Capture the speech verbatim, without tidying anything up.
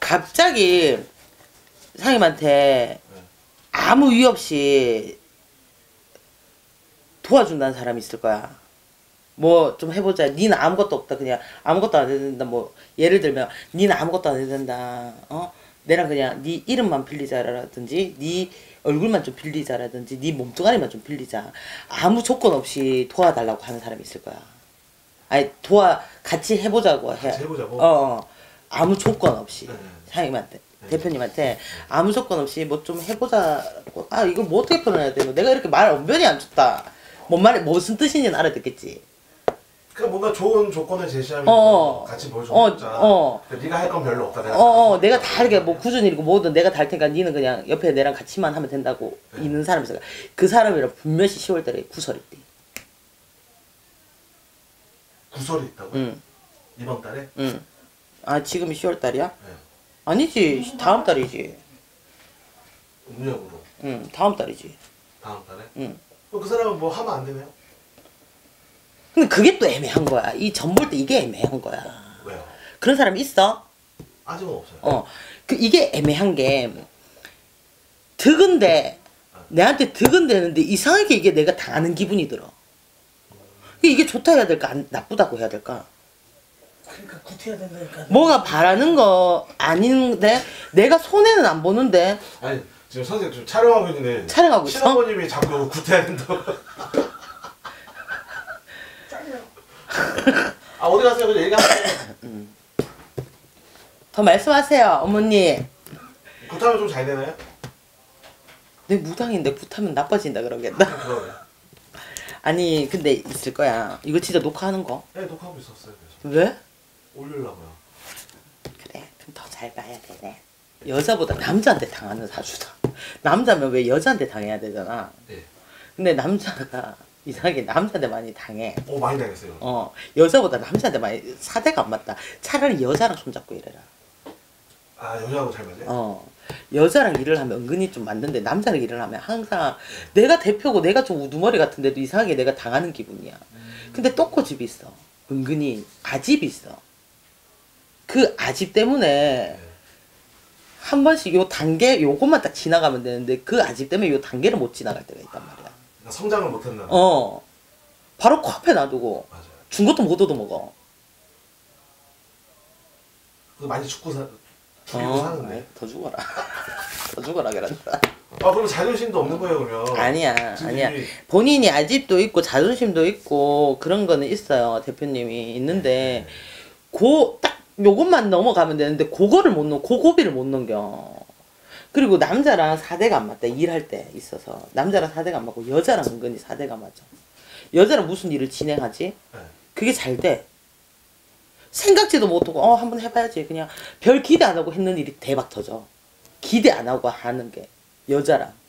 갑자기 상임한테 네. 아무 이유 없이 도와준다는 사람이 있을 거야. 뭐 좀 해보자. 니는 아무것도 없다. 그냥 아무것도 안 해도 된다. 뭐 예를 들면 니는 아무것도 안 해도 된다. 어? 내랑 그냥 니 이름만 빌리자라든지 니 얼굴만 좀 빌리자라든지 니 몸뚱아리만 좀 빌리자. 아무 조건 없이 도와달라고 하는 사람이 있을 거야. 아니 도와 같이 해보자고 해. 같이 해보자고? 어, 어. 아무 조건 없이 네, 네. 상임한테 네. 대표님한테 아무 조건 없이 뭐 좀 해보자고. 아 이걸 뭐 어떻게 표현해야 되노? 내가 이렇게 말 언변이 안 좋다. 뭔 말이 무슨 뜻인지는 알아듣겠지. 그러니까 뭔가 좋은 조건을 제시하면 어, 같이 뭘 좀 어, 해보자. 어. 네가 할 건 별로 없다. 내가 어, 어, 내가 다 이렇게 뭐 굳은 일이고 뭐든 내가 달 테니까 니는 그냥 옆에 내랑 같이만 하면 된다고 네. 있는 사람이 있어. 그 사람이랑 분명히 시월달에 구설했대. 구설이 있다고? 응, 이번 달에? 응. 아 지금이 시월달이야? 네. 아니지, 다음 달이지. 음력으로. 응, 다음 달이지. 다음 달에? 응. 그럼 그 사람은 뭐 하면 안 되네요? 근데 그게 또 애매한 거야. 이 전 볼 때 이게 애매한 거야. 왜요? 그런 사람 있어? 아직은 없어요. 어, 그 이게 애매한 게 득은데 내한테 득은 되는데 이상하게 이게 내가 당하는 기분이 들어. 이게 좋다 해야 될까, 안, 나쁘다고 해야 될까? 그러니까 구태야 된다니까. 뭐가 바라는 거 아닌데 내가 손해는 안 보는데. 아니 지금 선생님 좀 촬영하고 있는데 촬영하고 있어? 친어머님이 자꾸 구태야 된다고. 아 어디 가세요? 그냥 얘기하세요. 더 말씀하세요, 어머니. 구타면 좀 잘 되나요? 내 무당인데 굿하면 나빠진다 그러겠다. 그러네. 아니 근데 있을 거야. 이거 진짜 녹화하는 거? 네 녹화하고 있었어요. 그래서 왜? 올리려고요. 그래, 그럼 더 잘 봐야 되네. 여자보다 남자한테 당하는 사주다. 남자면 왜 여자한테 당해야 되잖아. 네. 근데 남자가 이상하게 남자한테 많이 당해. 오 많이 당했어요. 어, 여자보다 남자한테 많이 사대가 안 맞다. 차라리 여자랑 손잡고 일해라. 아 여자하고 잘 맞아요? 어, 여자랑 일을 하면 은근히 좀 맞는데 남자랑 일을 하면 항상 내가 대표고 내가 좀 우두머리 같은데도 이상하게 내가 당하는 기분이야. 근데 또꼬집이 있어. 은근히 아집이 있어. 그 아집 때문에 네. 한 번씩 요 단계 요것만 딱 지나가면 되는데 그 아집 때문에 요 단계를 못 지나갈 때가 있단 말이야. 그러니까 성장을 못했나? 어, 바로 코앞에 놔두고 맞아요. 준 것도 못 얻어먹어. 그 많이 죽고 사 죽이고 어, 사는데. 아이, 더 죽어라. 더 죽어라 그런다. 아 그럼 자존심도 없는 거예요 그러면? 아니야, 지금 아니야. 이- 본인이 아집도 있고 자존심도 있고 그런 거는 있어요. 대표님이 있는데 고 딱 요것만 넘어가면 되는데 그거를 못 넘, 그 고비를 못 넘겨. 그리고 남자랑 사대가 안 맞다. 일할 때 있어서 남자랑 사대가 안 맞고 여자랑 은근히 사대가 맞아. 여자랑 무슨 일을 진행하지? 네. 그게 잘 돼. 생각지도 못하고 어 한번 해봐야지. 그냥 별 기대 안 하고 했는 일이 대박 터져. 기대 안 하고 하는 게 여자랑.